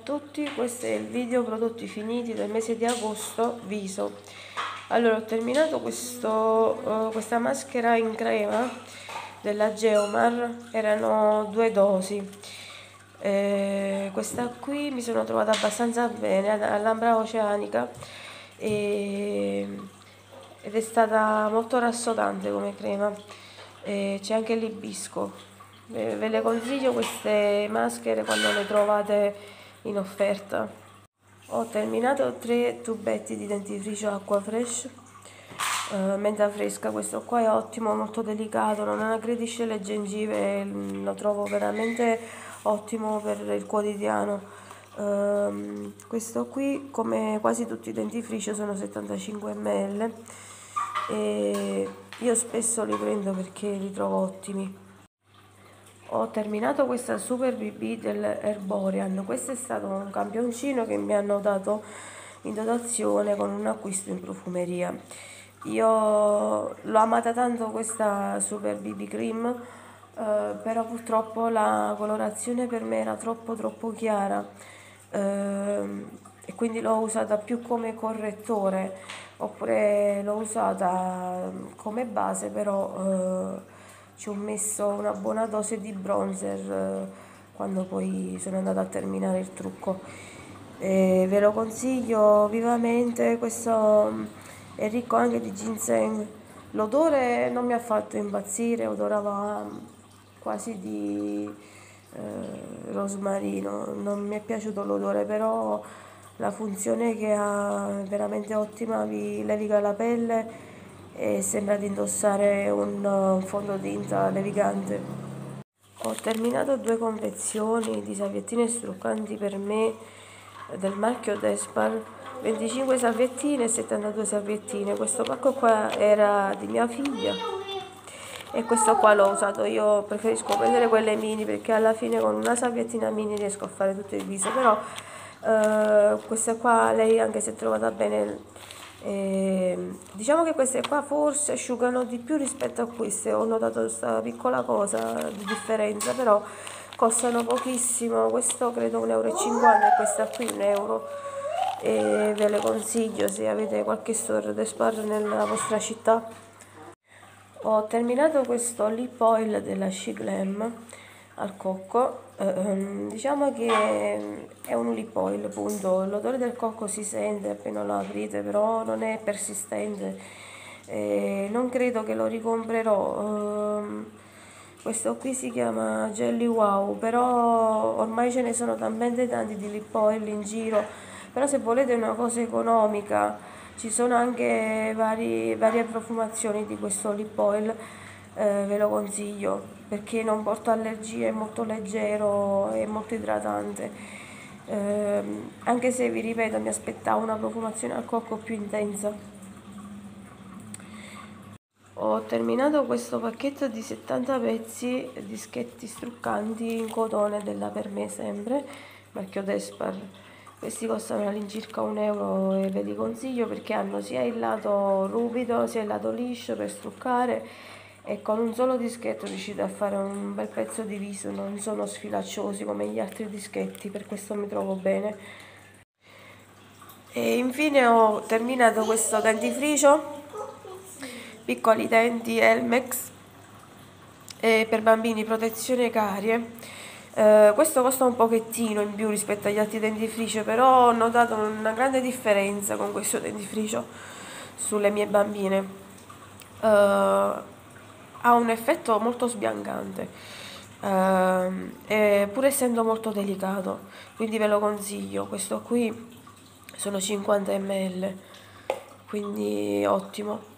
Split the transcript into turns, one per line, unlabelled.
tutti, questo è il video prodotti finiti del mese di agosto viso. Allora, ho terminato questa maschera in crema della Geomar, erano 2 dosi. Questa qui mi sono trovata abbastanza bene all'Ambra Oceanica ed è stata molto rassodante come crema. C'è anche l'ibisco. Ve le consiglio queste maschere quando le trovate in offerta. Ho terminato 3 tubetti di dentifricio acqua fresh, menta fresca. Questo qua è ottimo, molto delicato, non aggredisce le gengive, lo trovo veramente ottimo per il quotidiano. Questo qui, come quasi tutti i dentifrici, sono 75 ml e io spesso li prendo perché li trovo ottimi. Ho terminato questa Super BB dell'Herborian. Questo è stato un campioncino che mi hanno dato in dotazione con un acquisto in profumeria. Io l'ho amata tanto questa Super BB Cream, però purtroppo la colorazione per me era troppo chiara, e quindi l'ho usata più come correttore, oppure l'ho usata come base, però ci ho messo una buona dose di bronzer quando poi sono andata a terminare il trucco. Ve lo consiglio vivamente. Questo è ricco anche di ginseng. L'odore non mi ha fatto impazzire, odorava quasi di rosmarino, non mi è piaciuto l'odore, però la funzione che ha è veramente ottima, vi leviga la pelle e sembra di indossare un fondotinta levigante. Ho terminato 2 confezioni di salviettine struccanti per me del marchio Despar, 25 salviettine e 72 salviettine. Questo pacco qua era di mia figlia e questo qua l'ho usato io. Preferisco prendere quelle mini perché alla fine con una salviettina mini riesco a fare tutto il viso, però queste qua lei anche si è trovata bene. Diciamo che queste qua forse asciugano di più rispetto a queste, ho notato questa piccola cosa di differenza, però costano pochissimo. Questo credo 1,50 € e questa qui 1 € e ve le consiglio se avete qualche store Despar nella vostra città. Ho terminato questo lip oil della She Glam al cocco. Diciamo che è un lip oil, appunto. L'odore del cocco si sente appena lo aprite, però non è persistente. Non credo che lo ricomprerò. Questo qui si chiama Jelly Wow, però ormai ce ne sono talmente tanti di lip oil in giro. Però se volete una cosa economica, ci sono anche varie profumazioni di questo lip oil, ve lo consiglio perché non porta allergie, è molto leggero e molto idratante. Anche se vi ripeto, mi aspettavo una profumazione al cocco più intensa. Ho terminato questo pacchetto di 70 pezzi dischetti struccanti in cotone della Per Me sempre, marchio Despar. Questi costano all'incirca 1 € e ve li consiglio perché hanno sia il lato ruvido sia il lato liscio per struccare, e con un solo dischetto riuscite a fare un bel pezzo di viso, non sono sfilacciosi come gli altri dischetti, per questo mi trovo bene. E infine ho terminato questo dentifricio piccoli denti Elmex per bambini, protezione carie. Questo costa un pochettino in più rispetto agli altri dentifrici, però ho notato una grande differenza con questo dentifricio sulle mie bambine. Ha un effetto molto sbiancante, pur essendo molto delicato, quindi ve lo consiglio. Questo qui sono 50 ml, quindi ottimo.